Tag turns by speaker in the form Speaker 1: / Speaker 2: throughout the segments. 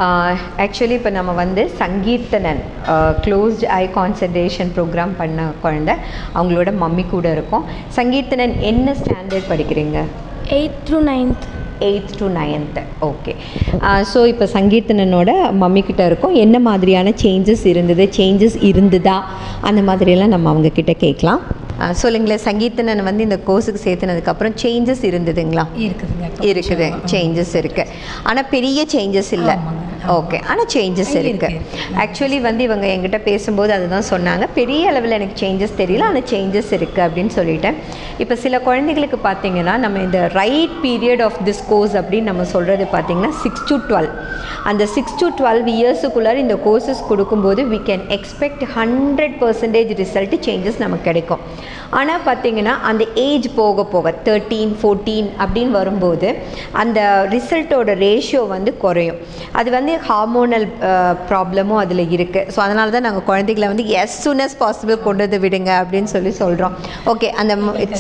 Speaker 1: Actually இப்போ நம்ம வந்து Sankeerthanan closed eye concentration programme பண்ண குழந்தை, அவங்களோட மம்மி கூட இருக்கும். சங்கீர்த்தனன் என்ன ஸ்டாண்டர்ட் படிக்கிறீங்க?
Speaker 2: 8th to 9th.
Speaker 1: 8th to 9th. Okay. So இப்போ சங்கீர்த்தனனோட மம்மிக்கிட்ட இருக்கும். என்ன மாதிரியான சேஞ்சஸ் இருந்ததா அந்த மாதிரியெல்லாம் நம்ம அவங்கக்கிட்ட கேட்கலாம். சொல்லுங்களேன், சங்கீர்த்தனன் வந்து இந்த கோர்ஸுக்கு சேர்த்துனதுக்கப்புறம் சேஞ்சஸ் இருந்ததுங்களா? இருக்குது, சேஞ்சஸ் இருக்குது. ஆனால் பெரிய சேஞ்சஸ் இல்லை. ஓகே, ஆனால் சேஞ்சஸ் இருக்குது. ஆக்சுவலி வந்து இவங்க என்கிட்ட பேசும்போது அதுதான் சொன்னாங்க, பெரிய அளவில் எனக்கு சேஞ்சஸ் தெரியல, ஆனால் சேஞ்சஸ் இருக்குது அப்படின்னு சொல்லிட்டேன். இப்போ சில குழந்தைகளுக்கு பார்த்திங்கன்னா நம்ம இந்த right period of this course அப்படின்னு நம்ம சொல்கிறது பார்த்திங்கன்னா 6 to 12. அந்த 6 to 12 இயர்ஸுக்குள்ளார இந்த கோர்சஸ் கொடுக்கும்போது we can expect 100% result changes நமக்கு கிடைக்கும். ஆனால் பார்த்திங்கன்னா அந்த ஏஜ் போக போக 13, 14 அப்படின்னு வரும்போது அந்த ரிசல்ட்டோட ரேஷியோ வந்து குறையும். அது வந்து ஹார்மோனல் ப்ராப்ளமும் அதில் இருக்குது. ஸோ அதனால தான் நாங்கள் குழந்தைகளை வந்து as soon as possible கொண்டு வந்து விடுங்க அப்படின்னு சொல்கிறோம். ஓகே, அந்த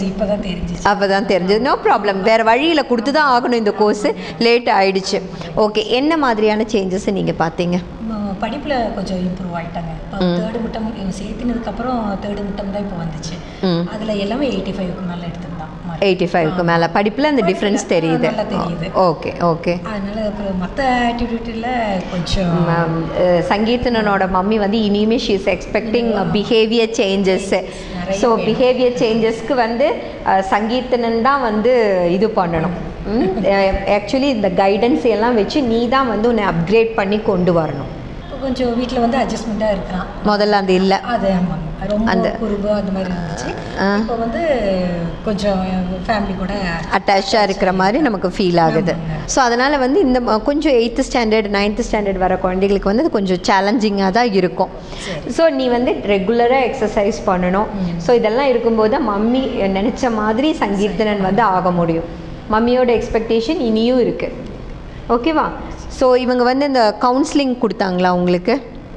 Speaker 1: அப்போ தான் தெரிஞ்சது. நோ ப்ராப்ளம், வேறு வழியில் கொடுத்து தான் ஆகணும். இந்த கோர்ஸு லேட் ஆகிடுச்சு. ஓகே, என்ன மாதிரியான சேஞ்சஸை நீங்கள் பார்த்தீங்க?
Speaker 3: படிப்பில் கொஞ்சம் இம்ப்ரூவ் ஆகிட்டாங்க. இப்போ 3rd மிட்டம் சேர்த்தினதுக்கப்புறம் 3rd மிட்டம் தான் இப்போ வந்துச்சு. அதில் எல்லாமே 85க்கு மேலே எடுத்துருந்தான்.
Speaker 1: 85க்கு மேலே படிப்பில் அந்த டிஃப்ரென்ஸ் தெரியுது. Okay okay.
Speaker 3: அதனால் அப்புறம் மற்ற ஆக்டிவிட்டியில் கொஞ்சம்
Speaker 1: சங்கீர்த்தனனோட மம்மி வந்து இனிமே she is expecting behaviour changes. So behaviour சேஞ்சஸ்க்கு வந்து சங்கீர்த்தனன் தான் வந்து இது பண்ணணும். ஆக்சுவலி இந்த கைடன்ஸ் எல்லாம் வச்சு நீ தான் வந்து உன்னை அப்கிரேட் பண்ணி கொண்டு வரணும்.
Speaker 3: கொஞ்சம் வீட்டில் வந்து அட்ஜஸ்ட்மெண்ட்டாக இருக்கலாம்.
Speaker 1: முதல்ல அது இல்லை,
Speaker 3: அது ரொம்ப அந்த குறும்பு அந்த மாதிரி இருந்துச்சு. இப்போ வந்து கொஞ்சம் ஃபேமிலி கூட
Speaker 1: அட்டாச்சாக இருக்கிற மாதிரி நமக்கு ஃபீல் ஆகுது. ஸோ அதனால் வந்து இந்த கொஞ்சம் 8th ஸ்டாண்டர்ட் 9th ஸ்டாண்டர்ட் வர குழந்தைகளுக்கு வந்து அது கொஞ்சம் சேலஞ்சிங்காக தான் இருக்கும். ஸோ நீ வந்து ரெகுலராக எக்ஸசைஸ் பண்ணணும். ஸோ இதெல்லாம் இருக்கும்போது தான் மம்மி நினச்ச மாதிரி சங்கீர்த்தனன் வந்து ஆக முடியும். மம்மியோட எக்ஸ்பெக்டேஷன் இனியும் இருக்குது. ஓகேவா? ஸோ இவங்க வந்து இந்த கவுன்சிலிங் கொடுத்தாங்களா உங்களுக்கு?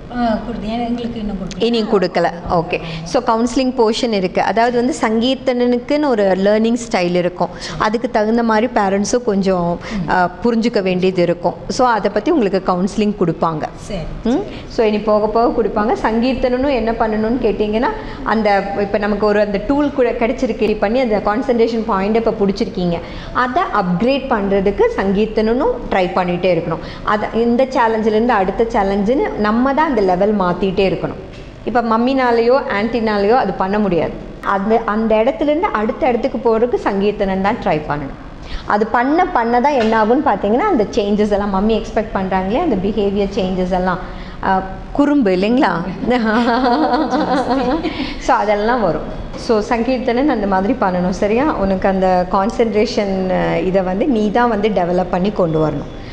Speaker 1: இனியும் கொடுக்கல. ஓகே. ஸோ கவுன்சிலிங் போர்ஷன் இருக்குது. அதாவது வந்து சங்கீர்த்தனனுக்குன்னு ஒரு லேர்னிங் ஸ்டைல் இருக்கும். அதுக்கு தகுந்த மாதிரி பேரண்ட்ஸும் கொஞ்சம் புரிஞ்சுக்க வேண்டியது இருக்கும். ஸோ அதை பற்றி உங்களுக்கு கவுன்சிலிங் கொடுப்பாங்க. ஸோ இனி போக போக கொடுப்பாங்க. சங்கீர்த்தனனும் என்ன பண்ணணும்னு கேட்டிங்கன்னா, அந்த இப்போ நமக்கு ஒரு அந்த டூல் கூட கிடச்சிருக்கு பண்ணி அந்த கான்சன்ட்ரேஷன் பாயிண்ட்டை இப்போ பிடிச்சிருக்கீங்க, அதை அப்கிரேட் பண்ணுறதுக்கு சங்கீர்த்தனனும் ட்ரை பண்ணிகிட்டே இருக்கணும். அதை இந்த சேலஞ்சிலேருந்து அடுத்த சேலஞ்சுன்னு நம்ம தான் அந்த லெவல் மாற்றிட்டே இருக்கணும். இப்போ மம்மினாலேயோ ஆன்டினாலேயோ அது பண்ண முடியாது. அந்த இடத்துலேருந்து அடுத்த இடத்துக்கு போகிறதுக்கு சங்கீர்த்தனன் தான் ட்ரை பண்ணணும். அது பண்ண தான் என்ன ஆகும்னு பார்த்தீங்கன்னா, அந்த சேஞ்சஸ் எல்லாம் மம்மி எக்ஸ்பெக்ட் பண்ணுறாங்களே அந்த பிஹேவியர் சேஞ்சஸ் எல்லாம் குறும்பு இல்லைங்களா, ஸோ அதெல்லாம் வரும். ஸோ சங்கீர்த்தனன் அந்த மாதிரி பண்ணணும். சரியா? உனக்கு அந்த கான்சன்ட்ரேஷன் இதை வந்து நீ தான் வந்து டெவலப் பண்ணி கொண்டு வரணும்.